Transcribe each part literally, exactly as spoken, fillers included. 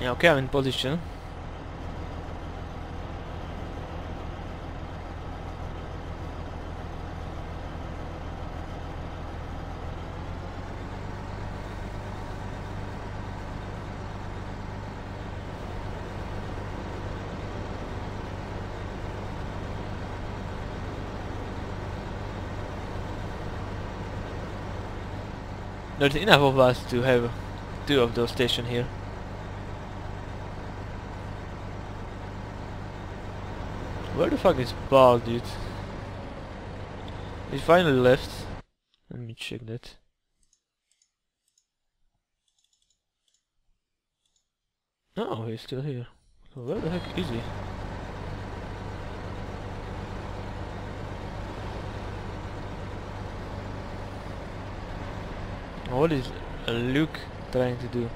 Yeah, okay, I'm in position. There's enough of us to have two of those stations here. Where the fuck is Ball, dude? He finally left. Let me check that. No, he's still here. So where the heck is he? What is uh, Luke trying to do?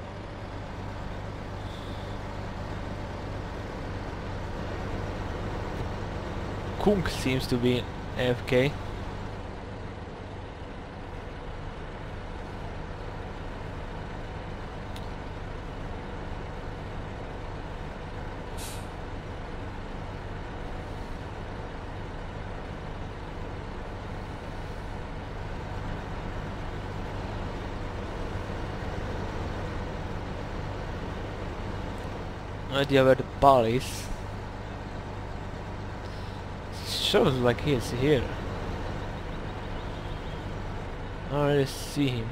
Kunk seems to be A F K. No idea where the ball is. Shows like he is here. I already see him.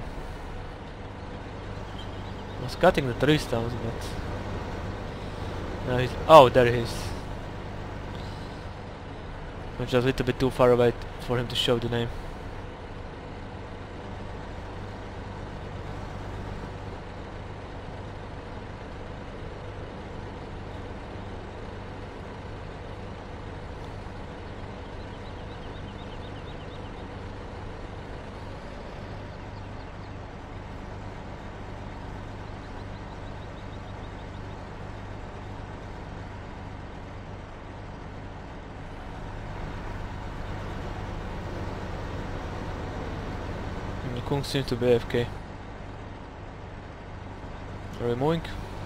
I was cutting the tree stumps, but now he's. Oh, there he is. I'm just a little bit too far away for him to show the name. Kung seems to be A F K. Are we moving?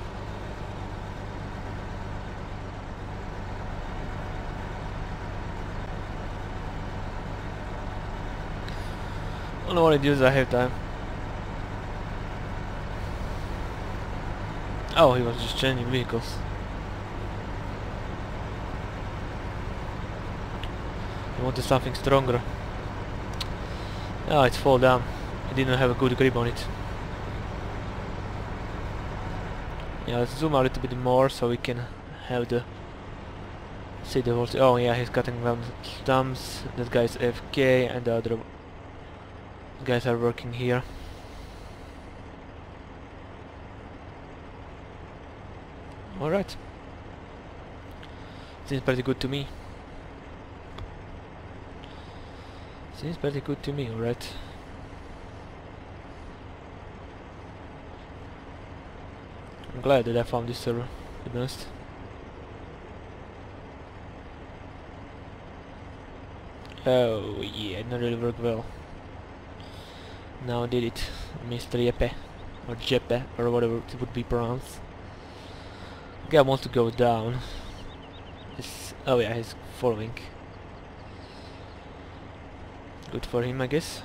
I don't know what it is, I have time. Oh, he was just changing vehicles. He wanted something stronger. Oh, it's fall down. I didn't have a good grip on it. Yeah, let's zoom out a little bit more so we can have the see the whole. Oh yeah, he's cutting down the stumps. That guy's A F K, and the other guys are working here. All right, seems pretty good to me. Seems pretty good to me. All right. I'm glad that I found this server, to be honest. Oh yeah, it didn't really work well. Now did it, Mister Jeppe, or Jeppe, or whatever it would be pronounced. The guy wants to go down. He's, oh yeah, he's following. Good for him, I guess.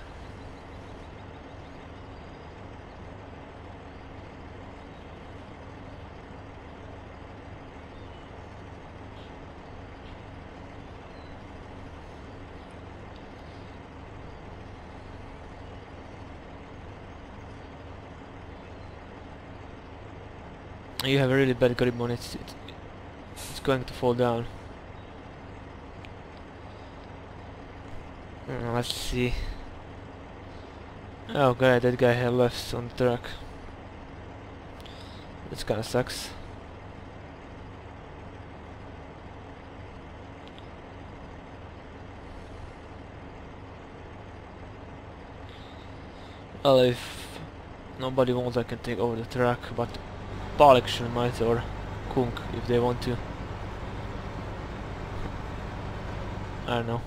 You have a really bad grip on it. It's, it's going to fall down. Uh, let's see. Oh god, that guy had left on the track. This kinda sucks. Well, if nobody wants, I can take over the track, but Balek might, or Kunk, if they want to. I don't know.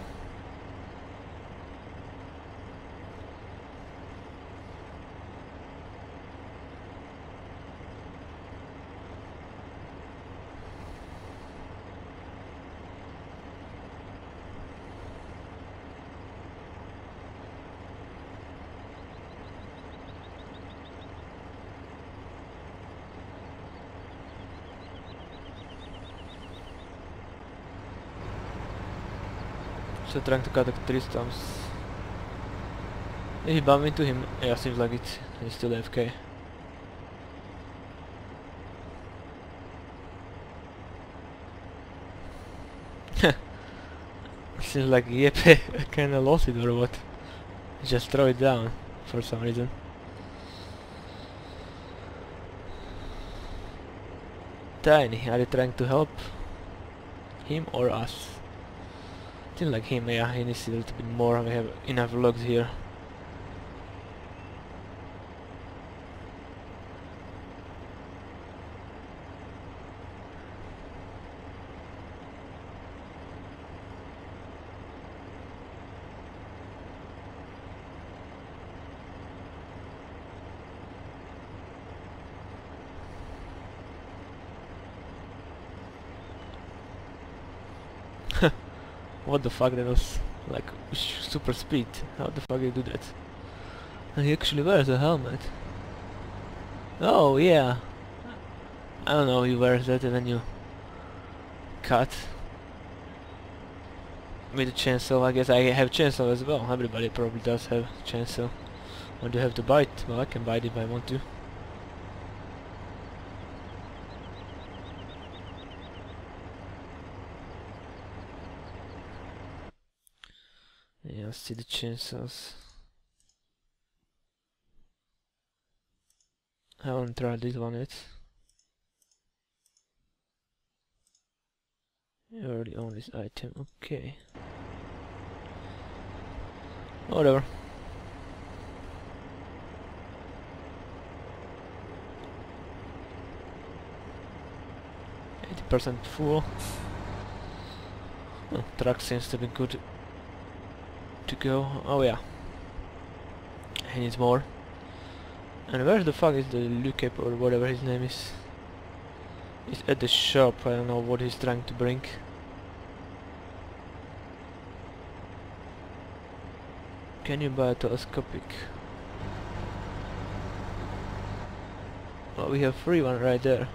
So trying to cut the tree stumps. Did he bump into him? Yeah, seems like it. He's still A F K. Seems like Yepe kinda lost it or what. Just throw it down for some reason. Tiny, are you trying to help him or us? Seems like him, yeah, he needs a little bit more. We have enough logs here. What the fuck, that was like super speed. How the fuck did you do that? And he actually wears a helmet. Oh yeah. I don't know, he wears that and then you cut with a chainsaw. I guess I have chainsaw as well. Everybody probably does have chainsaw. Or do you have to bite? Well, I can bite if I want to. Yeah, let's see the chainsaws. I haven't tried this one yet. You already own this item, okay. Whatever. eighty percent full. Oh, truck seems to be good to go. Oh yeah. He needs more. And where the fuck is the Lucap or whatever his name is? He's at the shop. I don't know what he's trying to bring. Can you buy a telescopic? Well, we have free one right there.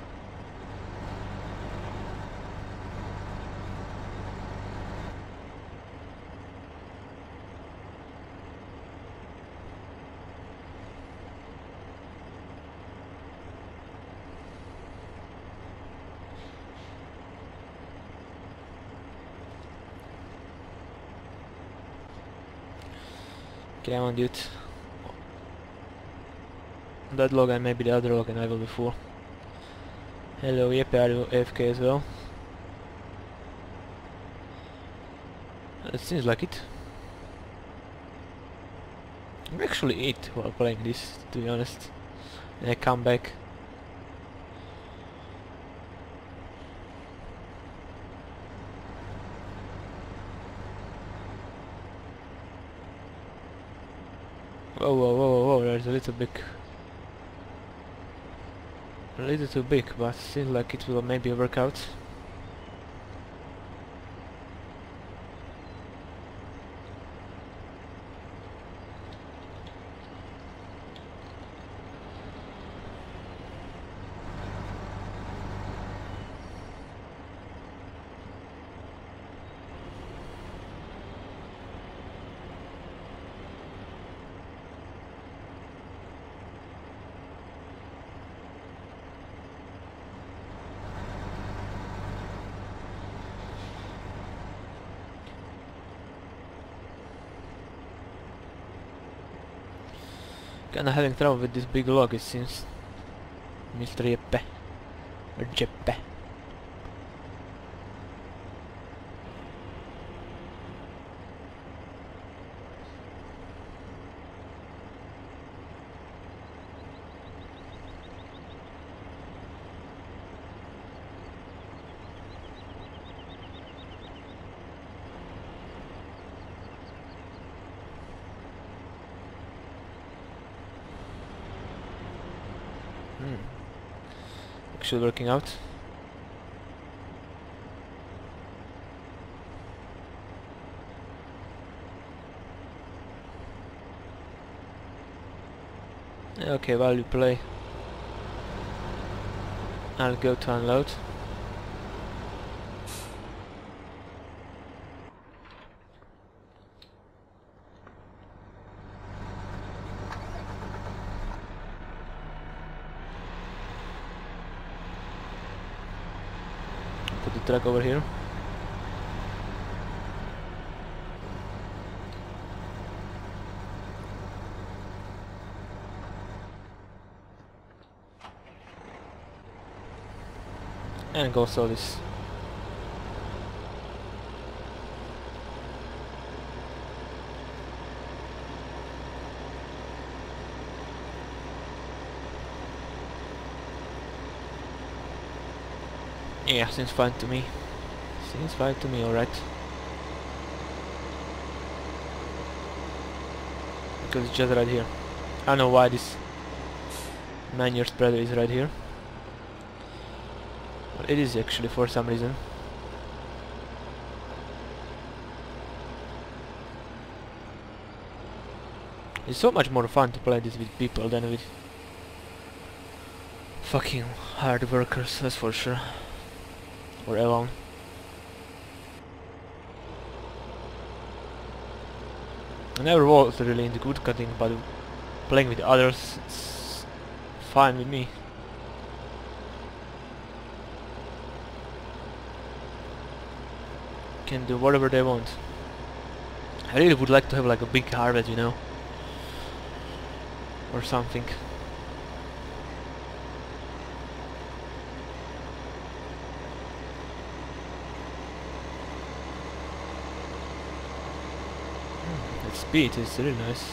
Okay, I want dude. That log and maybe the other log and I will be full. Hello, yep, are you A F K as well? It seems like it. I actually eat while playing this, to be honest. And I come back. Whoa, whoa, whoa, whoa, there's a little big... A little too big, but seems like it will maybe work out. Kinda having trouble with this big log, it seems. Mister Jeppe. Or Jeppe. Hmm. Actually working out. Okay, while you play, I'll go to unload. truck over here. And go sell this. Yeah, seems fine to me. Seems fine to me, alright. Because it's just right here. I don't know why this nine year spreader is right here. But it is actually for some reason. It's so much more fun to play this with people than with fucking hard workers, that's for sure. Or alone. I never was really into good cutting, but playing with others, it's fine with me. Can do whatever they want. I really would like to have like a big harvest, you know, or something. Mm, that speed is really nice.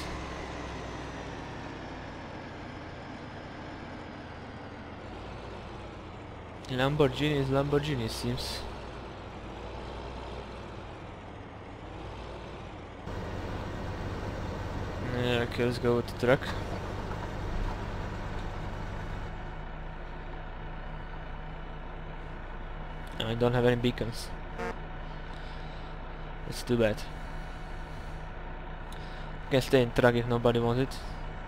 Lamborghini is Lamborghini, it seems. Yeah, okay, let's go with the truck. I don't have any beacons. That's too bad. Can stay in truck if nobody wants it.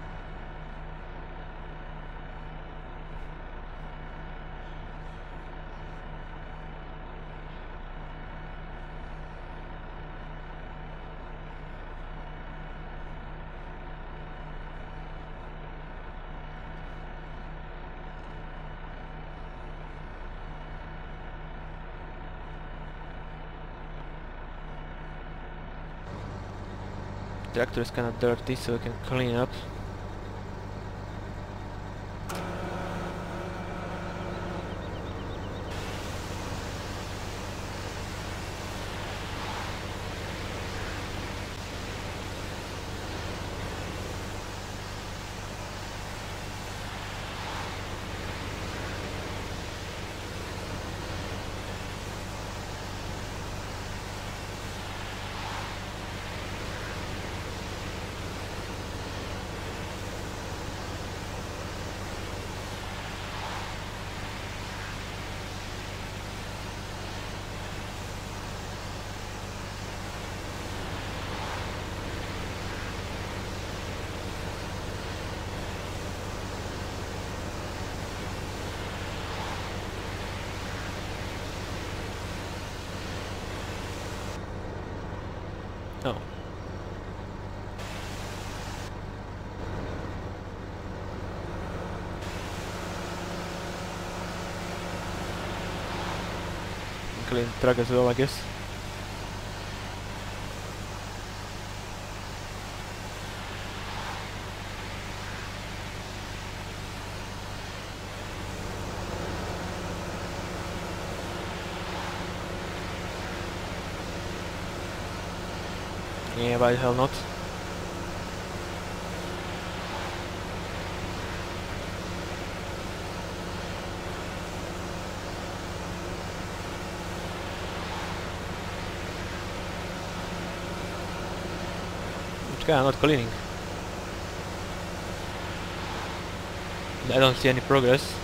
Tractor is kind of dirty, so we can clean it up. Oh. Clean the truck as well, I guess. Yeah, why the hell not? Which guy? I'm not cleaning. I don't see any progress.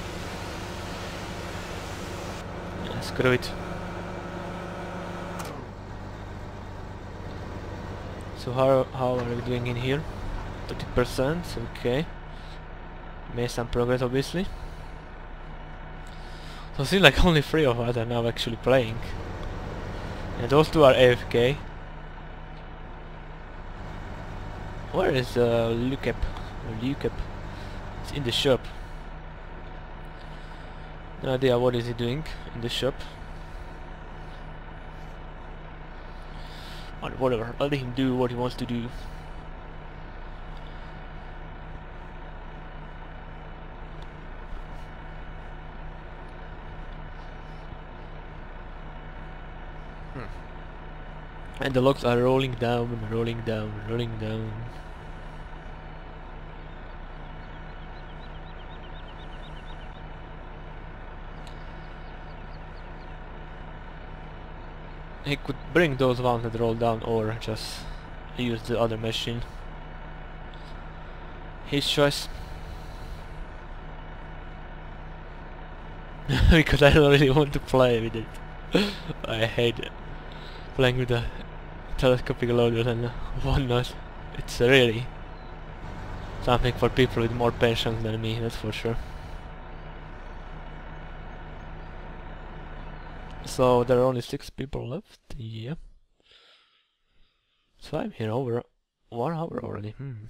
Yeah, screw it. So how, how are we doing in here? thirty percent, okay. Made some progress obviously. So it seems like only three of us are now actually playing. And those two are A F K. Where is uh, Lucap? Lucap? It's in the shop. No idea what is he doing in the shop. Or whatever, let him do what he wants to do. Hmm. And the logs are rolling down, rolling down, rolling down. He could bring those ones that roll down or just use the other machine. His choice. Because I don't really want to play with it. I hate playing with the telescopic loader and whatnot. It's really something for people with more patience than me, that's for sure. So there are only six people left, yeah. So I'm here over one hour already. Hmm.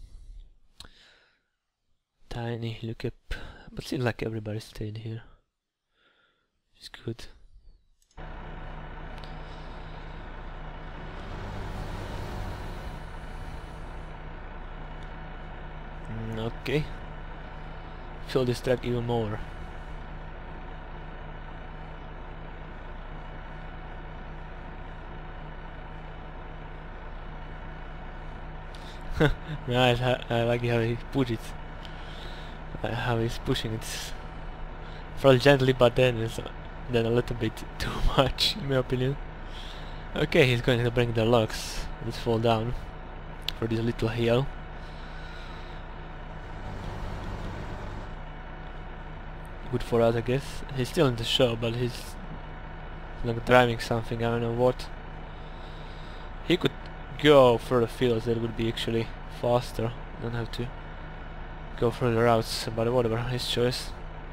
Tiny, look up. But seems like everybody stayed here. It's good. Mm, okay. Fill this track even more. Nice, I, I like how he put it. Uh, how he's pushing it. Fairly gently, but then it's uh, then a little bit too much, in my opinion. Okay, he's going to bring the logs that fall down for this little hill. Good for us, I guess. He's still in the show, but he's like driving something, I don't know what. He could go further fields, that would be actually faster. Don't have to go further routes, but whatever, his choice.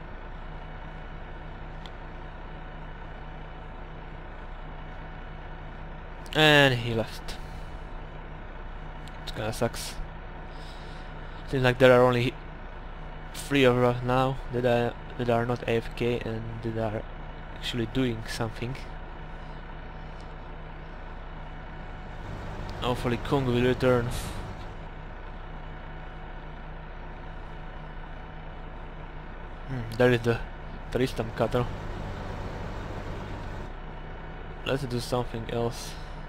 And he left. It kinda sucks. Seems like there are only three of us now that are, that are not A F K and that are actually doing something. Hopefully Kung will return. Hmm, there is the Tristam cutter. Let's do something else.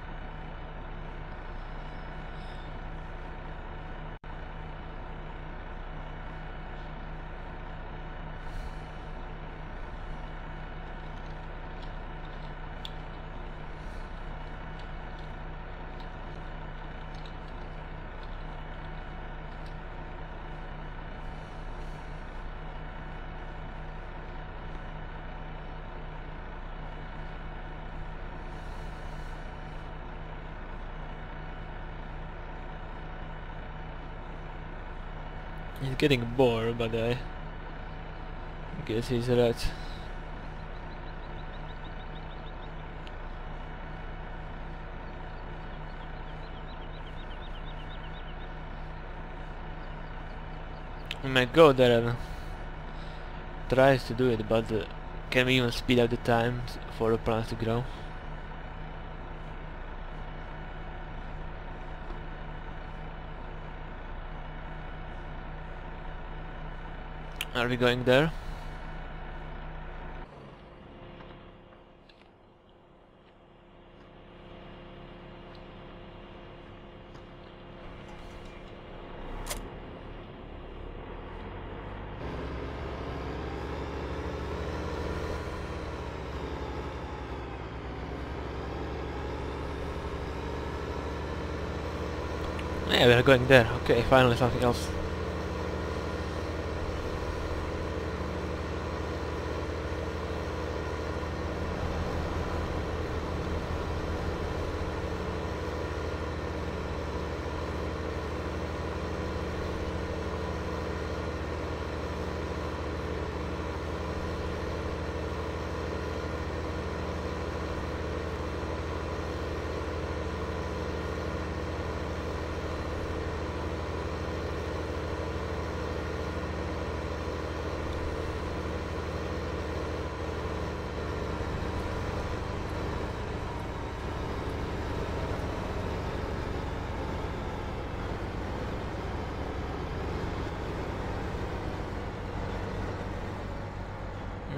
He's getting bored, but I guess he's right. We might go there and tries to do it, but uh, can we even speed up the time for the plants to grow? Are we going there? Yeah, we are going there. Okay, finally something else.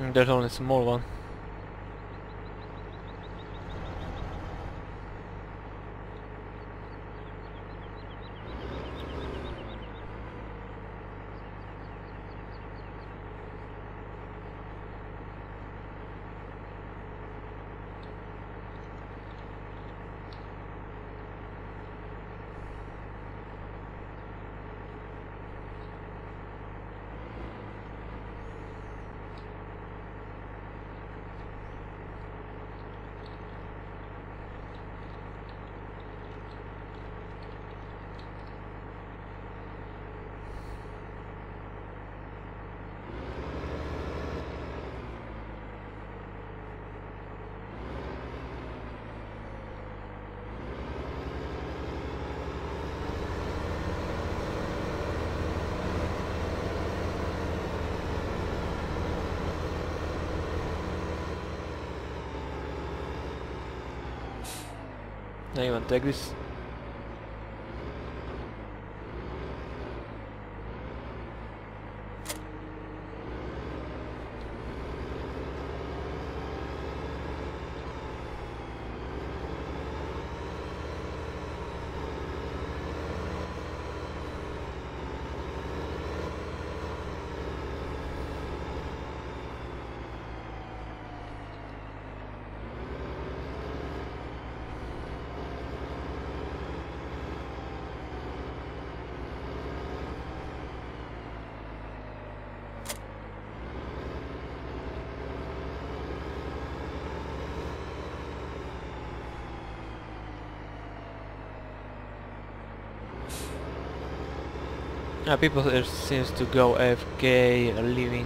Mm, there's only a small one. Now you want to take this? Yeah, people here seems to go A F K, are leaving.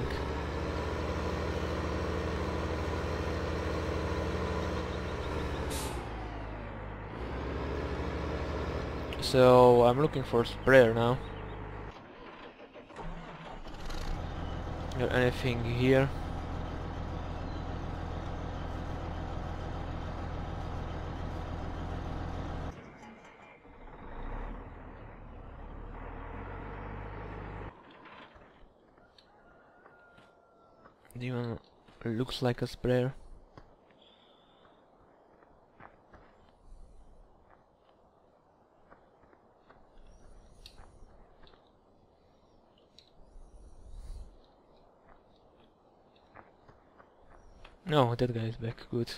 So I'm looking for a sprayer now. Is there anything here? Even looks like a sprayer. No, that guy is back. Good.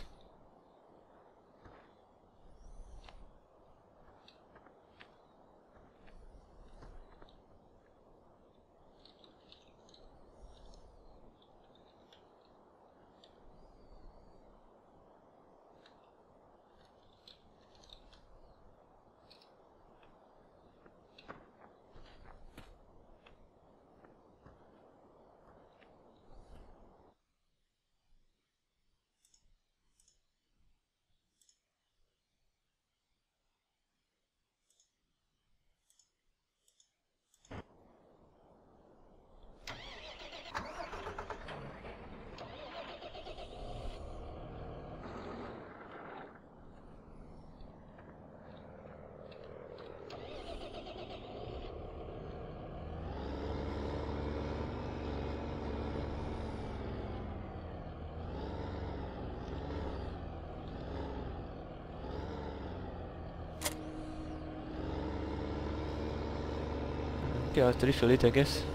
Okay, I have to refill it, I guess.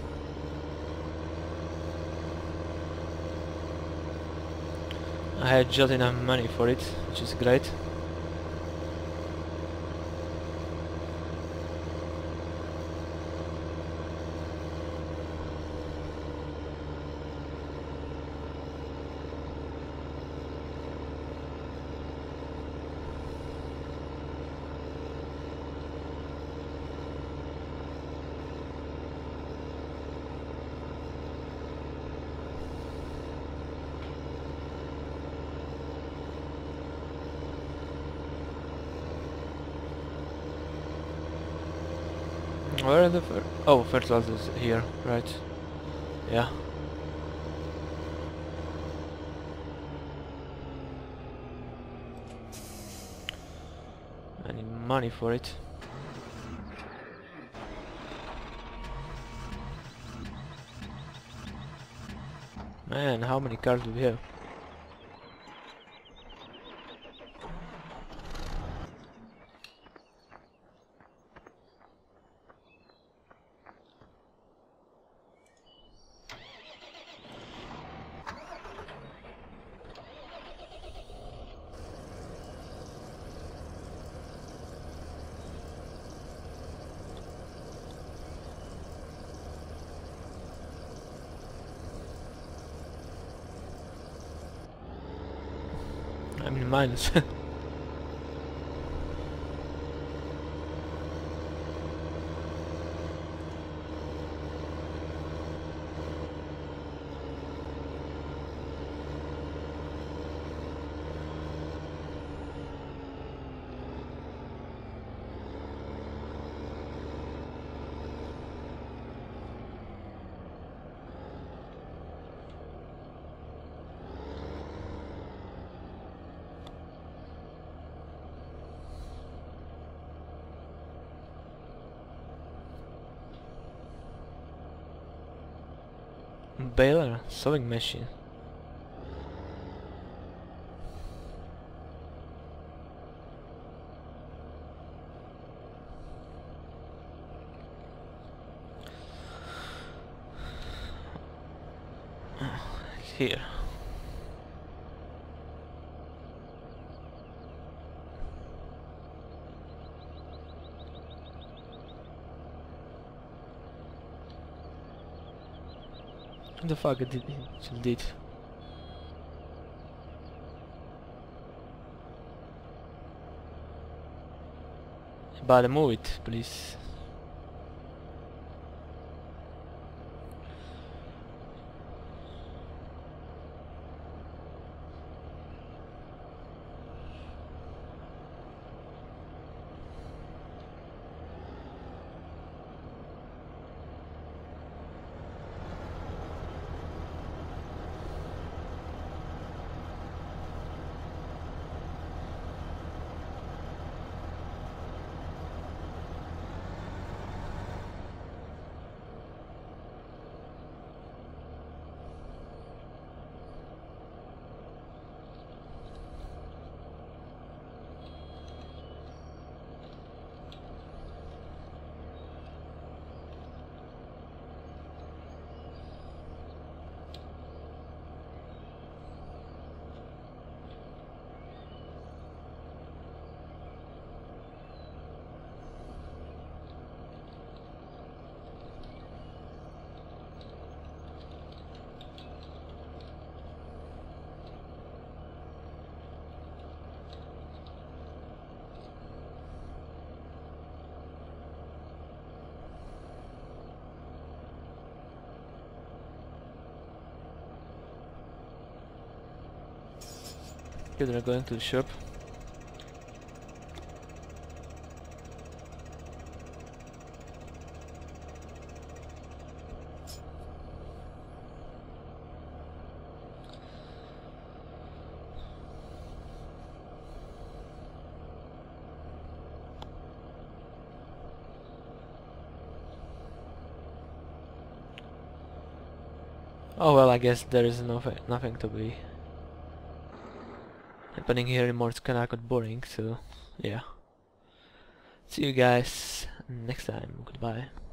I had just enough money for it, which is great. Where are the fer oh, fertilizers here, right? Yeah. I need money for it. Man, how many cars do we have? I'm in minus. Baler, sewing machine. Here. What the fuck did it it did? But move it, please. Okay, they're going to the shop. Oh well, I guess there is nothing, nothing to be happening here anymore. It's kinda got boring, so yeah. See you guys next time. Goodbye.